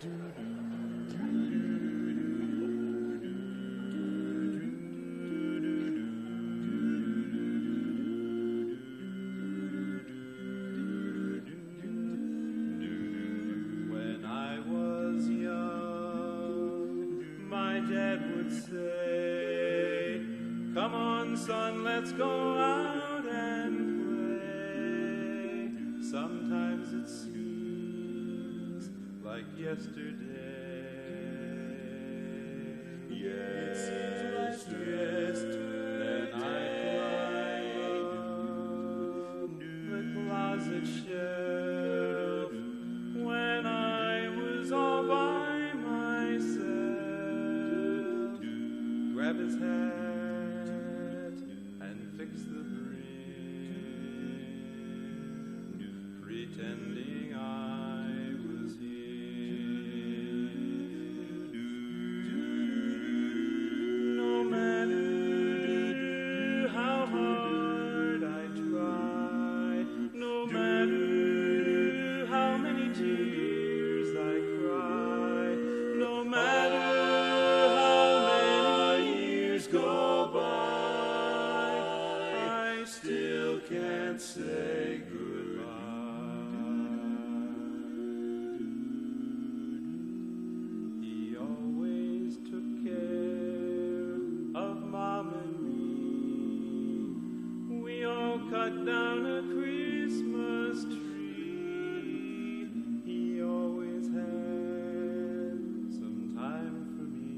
When I was young, my dad would say, "Come on, son, let's go out and play." Sometimes it seems like yesterday. It seems like yesterday. Then I climbed the closet shelf when I was all by myself. Grab his hat and fix the brim, pretending I was here. No matter how hard I try, no matter how many tears I cry, no matter how many years go by, I still can't say goodbye. He always took care of Mom and me. We all cut down a Christmas tree. He always had some time for me.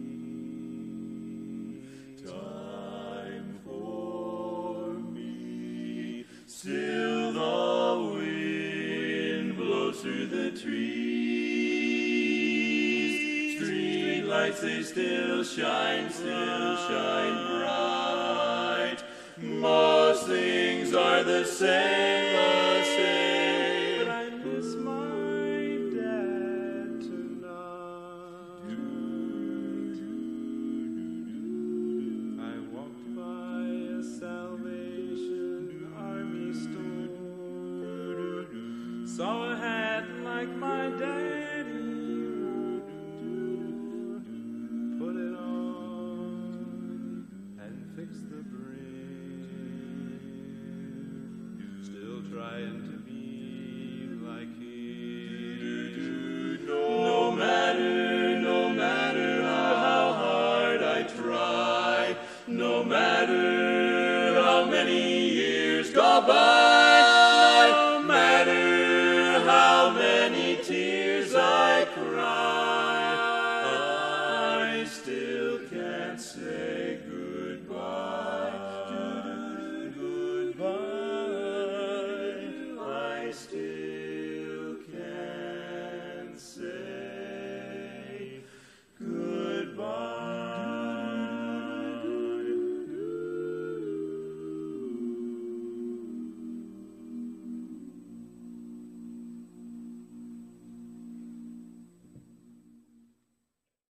Time for me. Still the wind blows through the trees. Street lights, they still shine bright. Most things are the same. But I miss my dad tonight. I walked by a Salvation Army store, saw a hat like my dad